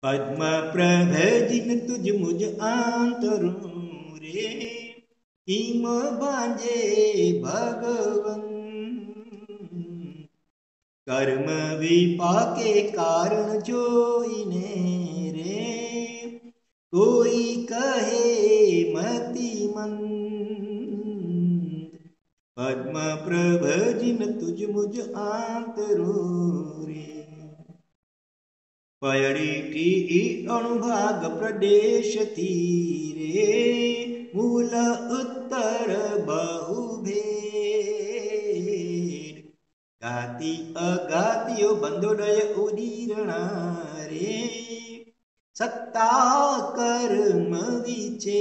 पद्म प्रभजिन तुझ मुझ आंतरू रे, हिम बांजे भगवन। कर्म विपाके कारण जोइने रे, कोई कहे मति मंद। पद्म प्रभजिन तुझ मुझ आंतरू रे। पयड़ी अणुभाग प्रदेश तीरे, मूल उत्तर बहुभेद। गाति अगातियो बंधोदय उदीरणा रे, सत्ता कर्म विचेद।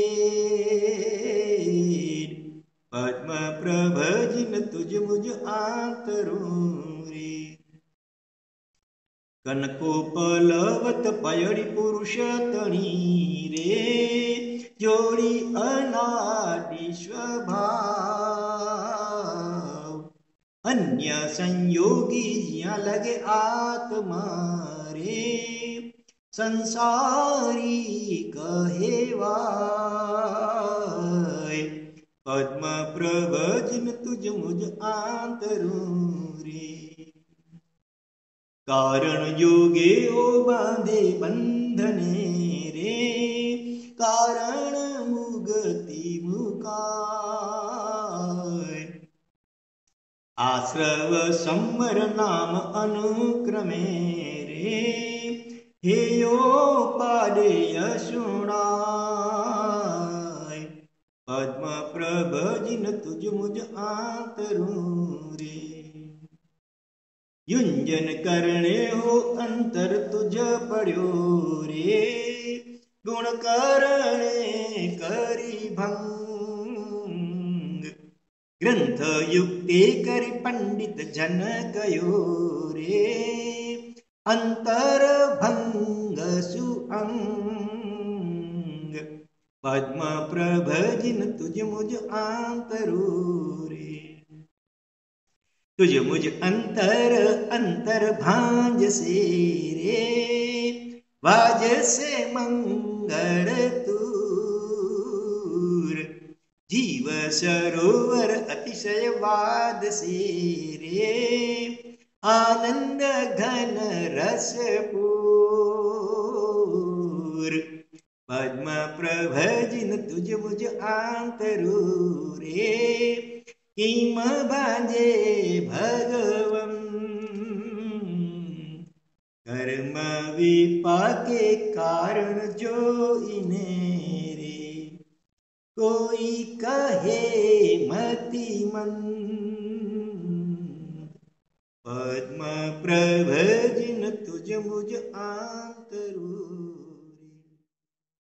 पद्म प्रभजिन तुझ मुझ आंतरू रे। कनकोपलवत पयड़ी पुरुष तणी रे, जोड़ी अनादि स्वभाव। अन्य संयोगी जिया लगे आत्मा रे, संसारी कहेवाय। पद्म प्रभजिन तुझ मुझ आंतरू रे। कारण योगे ओ बांधे बंधने रे, कारण मुगति मुकाय। आश्रव सम्वर नाम अनुक्रमे रे, हेयोपादेय शुणाय। पद्म प्रभजिन तुझ मुझ आंतरू रे। युंजन करने हो अंतर तुझ पड़ो रे, गुण करने करी भंग। ग्रंथ युक्ति करि पंडित जन कयो रे, अंतर भंग सुअंग। पद्म प्रभजिन तुझ मुझ आंतरू रे। तुझ मुझ अंतर अंतर भांज से रे, वाज से मंगल तूर। जीव सरोवर अतिशय वाद से रे, आनंद घन रस पूर। पद्म प्रभजिन तुझ मुझ आंतरू रे, हिम बांजे भगवन। कर्म विपाके कारण जोइने रे, कोई कहे मति मंद। पद्म प्रभजिन तुझ मुझ आंतरू